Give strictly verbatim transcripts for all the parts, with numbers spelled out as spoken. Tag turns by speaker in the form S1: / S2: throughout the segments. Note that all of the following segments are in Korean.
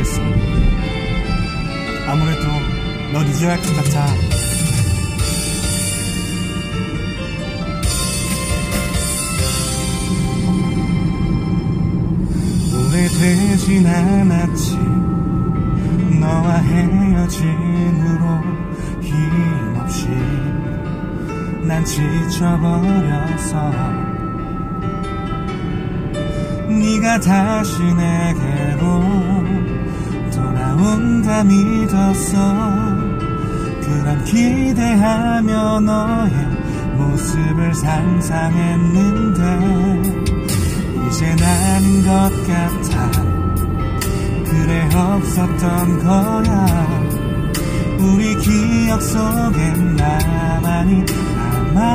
S1: 모르겠어. 아무래도 널 잊어야 할 것 같아. 오래되진 않았지. 너와 헤어진 후로 힘없이 난 지쳐버려서 네가 다시 내게로 돌아온다 믿었어. 그럼 기대하며 너의 모습을 상상했는데 이젠 아닌 것 같아. 그래 없었던 거야. 우리 기억 속엔 나만이 남아.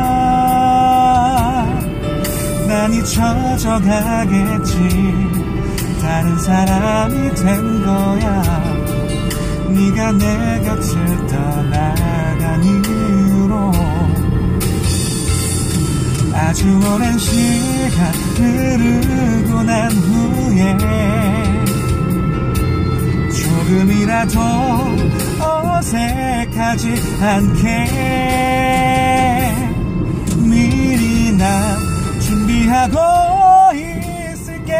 S1: 난 잊혀져 가겠지. 다른 사람이 된 거야. 네가 내 곁을 떠나간 이후로 아주 오랜 시간 흐르고 난 후에 조금이라도 어색하지 않게 미리 난 준비하고 있을게.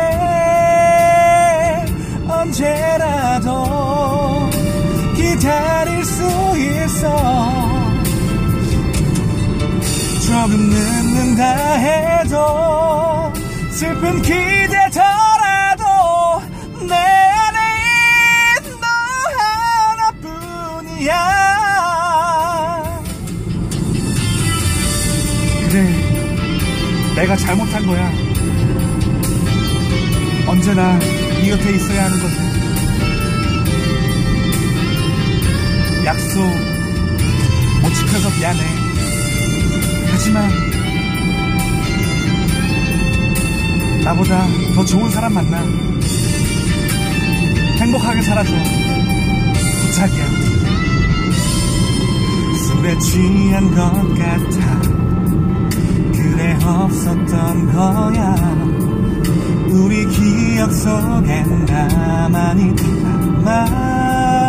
S1: 언제라도 기다릴 수 있어. 조금 늦는다 해도 슬픈 기대더라도 내 안에 너 하나뿐이야. 그래, 내가 잘못한 거야. 언제나 네 곁에 있어야 하는 거지. 약속 못 지켜서 미안해. 하지만 나보다 더 좋은 사람 만나. 행복하게 살아줘. 부탁이야. 술에 취한 것 같아. 그래 없었던 거야. 우리 기억 속엔 나만이 남아.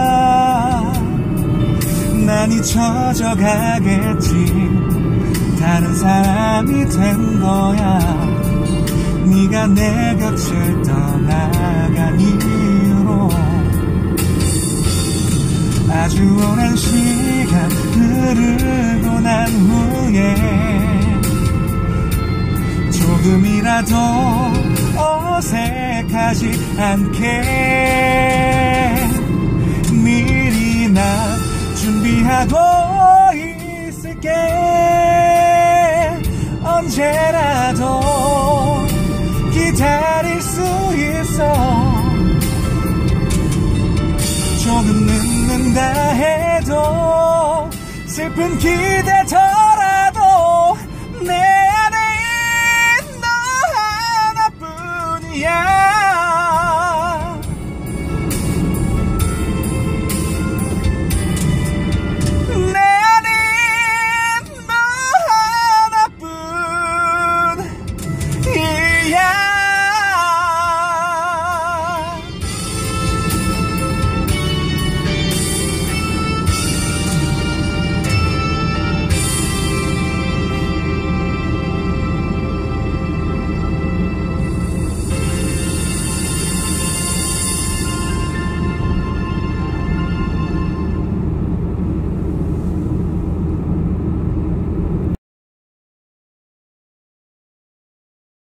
S1: 난 잊혀져 가겠지. 다른 사람이 된 거야. 네가 내 곁을 떠나간 이후로 아주 오랜 시간 흐르고 난 후에 조금이라도 어색하지 않게 미리 나 준비하고 있을게. 언제라도 기다릴 수 있어. 조금 늦는다 해도 슬픈 기대 더